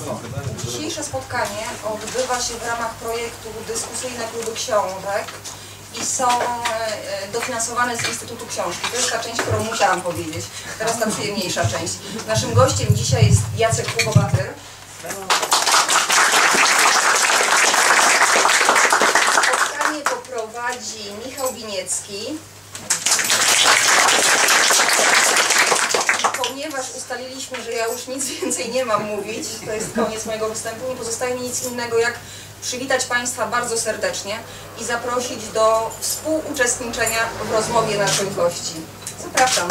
Dzisiejsze spotkanie odbywa się w ramach projektu Dyskusyjne Kluby Książek i są dofinansowane z Instytutu Książki. To jest ta część, którą musiałam powiedzieć. Teraz ta przyjemniejsza część. Naszym gościem dzisiaj jest Jacek Kubobatyr. Spotkanie poprowadzi Michał Winiecki. Ponieważ ustaliliśmy, że ja już nic więcej nie mam mówić, to jest koniec mojego występu, nie pozostaje mi nic innego jak przywitać Państwa bardzo serdecznie i zaprosić do współuczestniczenia w rozmowie naszych gości. Zapraszam.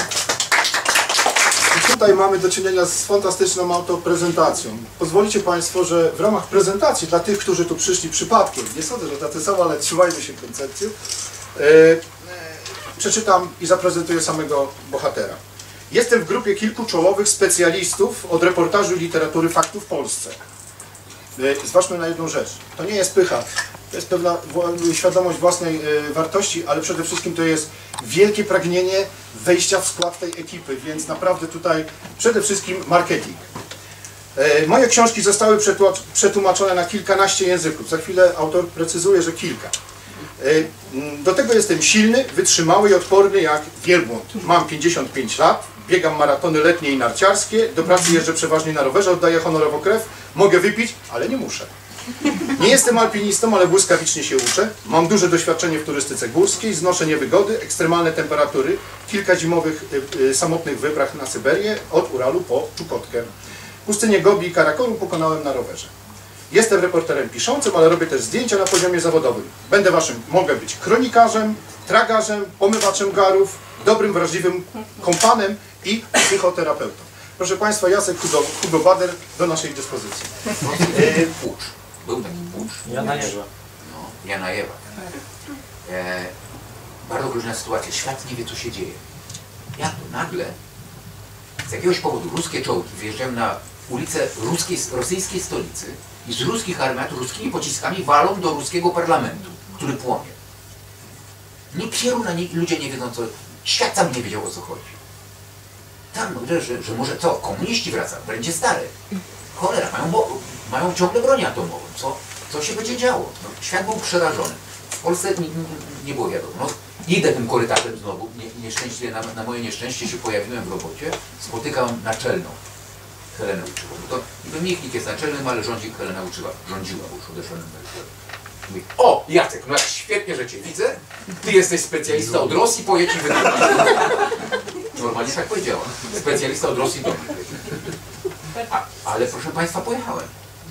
I tutaj mamy do czynienia z fantastyczną autoprezentacją. Pozwolicie Państwo, że w ramach prezentacji dla tych, którzy tu przyszli przypadkiem, nie sądzę, że tacy są, ale trzymajmy się koncepcji, przeczytam i zaprezentuję samego bohatera. Jestem w grupie kilku czołowych specjalistów od reportażu i literatury faktu w Polsce. Zważmy na jedną rzecz. To nie jest pycha, to jest pewna świadomość własnej wartości, ale przede wszystkim to jest wielkie pragnienie wejścia w skład tej ekipy, więc naprawdę tutaj przede wszystkim marketing. Moje książki zostały przetłumaczone na kilkanaście języków. Za chwilę autor precyzuje, że kilka. Do tego jestem silny, wytrzymały i odporny jak wielbłąd. Mam 55 lat, biegam maratony letnie i narciarskie, do pracy jeżdżę przeważnie na rowerze, oddaję honorowo krew, mogę wypić, ale nie muszę. Nie jestem alpinistą, ale błyskawicznie się uczę. Mam duże doświadczenie w turystyce górskiej, znoszę niewygody, ekstremalne temperatury, kilka zimowych samotnych wypraw na Syberię, od Uralu po Czukotkę. Pustynię Gobi i Karakorum pokonałem na rowerze. Jestem reporterem piszącym, ale robię też zdjęcia na poziomie zawodowym. Mogę być kronikarzem, tragarzem, pomywaczem garów, dobrym, wrażliwym kompanem i psychoterapeutą. Proszę Państwa, Jacek Kubobatyr do naszej dyspozycji. Pucz. Był taki pucz. Janajewa. No, Janajewa. Bardzo groźna sytuacja. Świat nie wie, co się dzieje. Jak to nagle z jakiegoś powodu ruskie czołgi wyjeżdżają na ulicę rosyjskiej stolicy i z ruskich armat ruskimi pociskami walą do ruskiego parlamentu, który płonie. Nie pieruna, ludzie nie wiedzą, co... Świat sam nie wiedział, o co chodzi. Tam, że może co, komuniści wracają, będzie stare. Cholera, mają ciągle broń atomową. Co się będzie działo? No, świat był przerażony. W Polsce nie było wiadomo. No, idę tym korytarzem znowu. Nieszczęście, na moje nieszczęście się pojawiłem w robocie. Spotykam naczelną Helenę Łuczywą. To nikt jest naczelnym, ale rządzi Helena Łuczywa. Rządziła, bo już odeszła na emeryturę. Mówi: o, Jacek, no jak świetnie, że Cię widzę. Ty jesteś specjalista od Rosji, pojedź i wytłumaczyć. Normalnie tak powiedziała. Specjalista od Rosji do mnie. Ale proszę Państwa, pojechałem.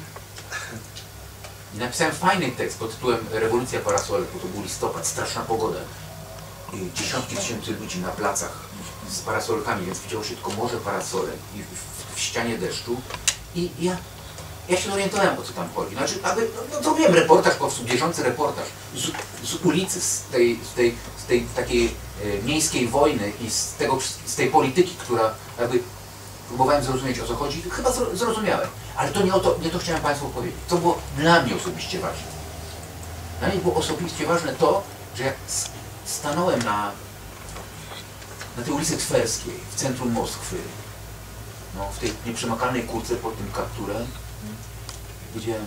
I napisałem fajny tekst pod tytułem Rewolucja parasolek, bo to był listopad, straszna pogoda. I dziesiątki tysięcy ludzi na placach z parasolkami, więc widziało się tylko morze parasolek i w ścianie deszczu. I ja się orientowałem, o co tam chodzi. Znaczy, no to wiem, reportaż, po prostu bieżący reportaż z ulicy, z tej takiej miejskiej wojny i z tej polityki, która próbowałem zrozumieć, o co chodzi. Chyba zrozumiałem, ale to nie to chciałem Państwu powiedzieć. To było dla mnie osobiście ważne. Dla mnie było osobiście ważne to, że jak stanąłem na tej ulicy Twerskiej, w centrum Moskwy, no, w tej nieprzemakalnej kurce pod tym kapturem, powiedziałem: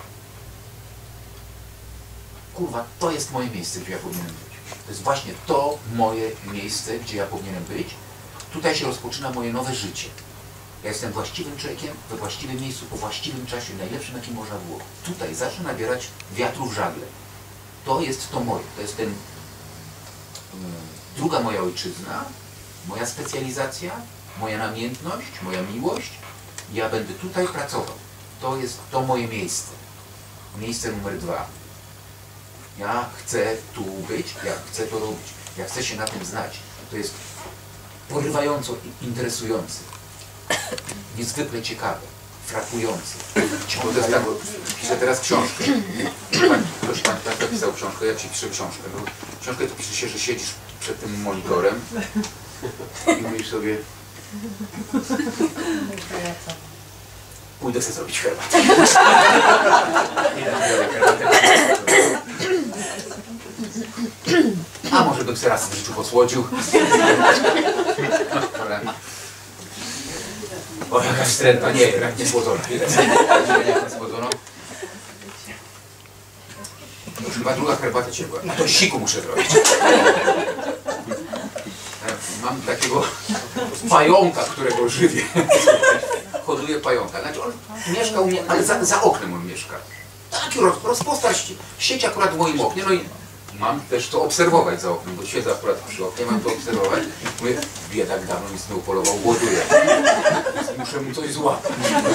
kurwa, to jest moje miejsce, gdzie ja powinienem być. To jest właśnie to moje miejsce, gdzie ja powinienem być. Tutaj się rozpoczyna moje nowe życie. Ja jestem właściwym człowiekiem, we właściwym miejscu, po właściwym czasie, najlepszym, jakim można było. Tutaj zacznę nabierać wiatru w żagle. To jest to moje. To jest druga moja ojczyzna, moja specjalizacja, moja namiętność, moja miłość. Ja będę tutaj pracował. To jest to moje miejsce. Miejsce numer 2. Ja chcę tu być, ja chcę to robić. Ja chcę się na tym znać. To jest porywająco interesujące. Niezwykle ciekawe. Frapujące. Piszę teraz książkę. Ktoś tam napisał książkę, ja Ci piszę książkę. No, książkę to pisze się, że siedzisz przed tym monitorem i mówisz sobie: pójdę sobie zrobić herbatę. A może bym sobie raz w życiu posłodził. O, jaka wstrętna, nie, jednak nie słodzona. Nie słodzono. Już chyba druga herbata ciepła. A to siku muszę zrobić. Mam takiego pająka, którego żywię. Hoduję pająka. Znaczy on mieszka u mnie, ale za oknem on mieszka. Taki rozpostar sieć akurat w moim oknie. No i mam też to obserwować za oknem, bo siedzę akurat przy oknie, mam to obserwować. Mówię, biedak dawno nic nie upolował, głoduje. Muszę mu coś złapać.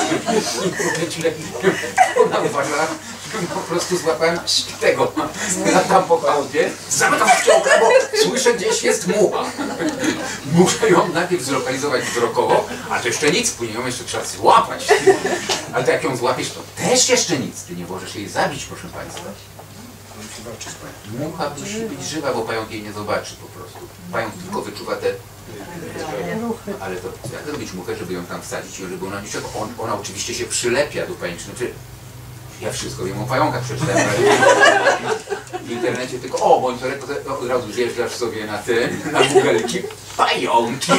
Ona uważa, że po prostu złapałem tego. Tam po chałupie, zamykam wciągę, bo słyszę, gdzieś jest mucha. Muszę ją najpierw zlokalizować wzrokowo, a to jeszcze nic, później ją jeszcze trzeba złapać. Ale to jak ją złapiesz, to też jeszcze nic. Ty nie możesz jej zabić, proszę Państwa. Mucha musi być żywa, bo pająk jej nie zobaczy po prostu. Pająk tylko wyczuwa te... Ale to jak zrobić muchę, żeby ją tam wsadzić i żeby ona niczego... Ona oczywiście się przylepia do pajęczyny. Ja wszystko wiem o pająkach, przeczytałem w internecie, tylko o, monitorek, to od razu zjeżdżasz sobie na te, na Google'ki, pająki.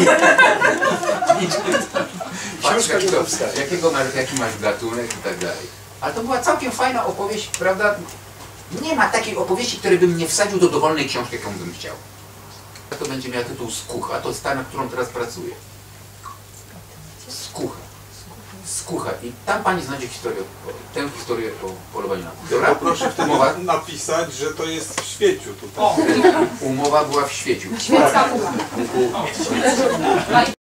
Patrz, jaki masz gatunek i tak dalej. Ale to była całkiem fajna opowieść, prawda? Nie ma takiej opowieści, której bym nie wsadził do dowolnej książki, jaką bym chciał. To będzie miała tytuł Skucha, to jest ta, na którą teraz pracuję. Skucha. Skucha. I tam pani znajdzie historię, tę historię o polowaniu na kupiora. Proszę w tym napisać, że to jest w Świeciu tutaj. Umowa była w Świeciu. Świecka mucha.